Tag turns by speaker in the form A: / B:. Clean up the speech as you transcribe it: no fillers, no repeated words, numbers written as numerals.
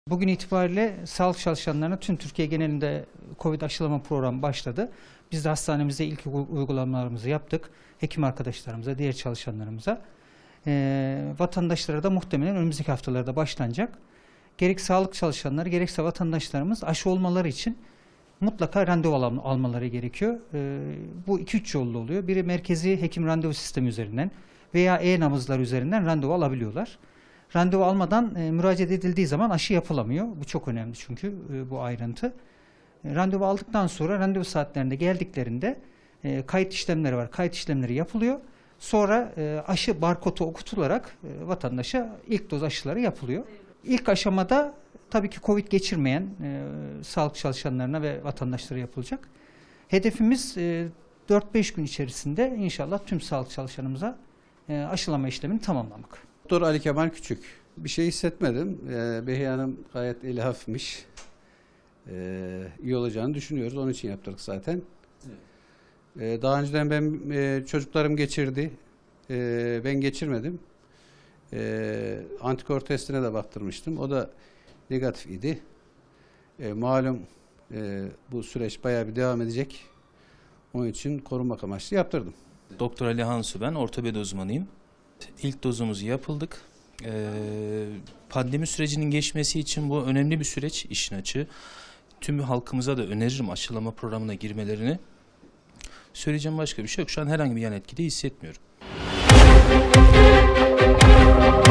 A: Bugün itibariyle sağlık çalışanlarına tüm Türkiye genelinde COVID aşılama programı başladı. Biz de hastanemizde ilk uygulamalarımızı yaptık. Hekim arkadaşlarımıza, diğer çalışanlarımıza. Vatandaşlara da muhtemelen önümüzdeki haftalarda başlanacak. Gerek sağlık çalışanları gerekse vatandaşlarımız aşı olmaları için mutlaka randevu almaları gerekiyor. Bu 2-3 yollu oluyor. Biri merkezi hekim randevu sistemi üzerinden veya e-nabızlar üzerinden randevu alabiliyorlar. Randevu almadan müracaat edildiği zaman aşı yapılamıyor. Bu çok önemli çünkü bu ayrıntı. Randevu aldıktan sonra randevu saatlerinde geldiklerinde kayıt işlemleri var. Kayıt işlemleri yapılıyor. Sonra aşı barkodu okutularak vatandaşa ilk doz aşıları yapılıyor. İlk aşamada tabii ki COVID geçirmeyen sağlık çalışanlarına ve vatandaşlara yapılacak. Hedefimiz 4-5 gün içerisinde inşallah tüm sağlık çalışanımıza aşılama işlemini tamamlamak.
B: Doktor Ali Kemal Küçük. Bir şey hissetmedim. Behiye Hanım gayet eli hafifmiş. İyi olacağını düşünüyoruz. Onun için yaptırdık zaten. Evet. Daha önceden çocuklarım geçirdi. Ben geçirmedim. Antikor testine de baktırmıştım. O da negatif idi. Malum bu süreç bayağı bir devam edecek. Onun için korunmak amaçlı yaptırdım.
C: Doktor Ali Hansu, ben ortopedi uzmanıyım. İlk dozumuzu yapıldık. Pandemi sürecinin geçmesi için bu önemli bir süreç, işin açığı. Tüm halkımıza da öneririm aşılama programına girmelerini. Söyleyeceğim başka bir şey yok. Şu an herhangi bir yan etki de hissetmiyorum.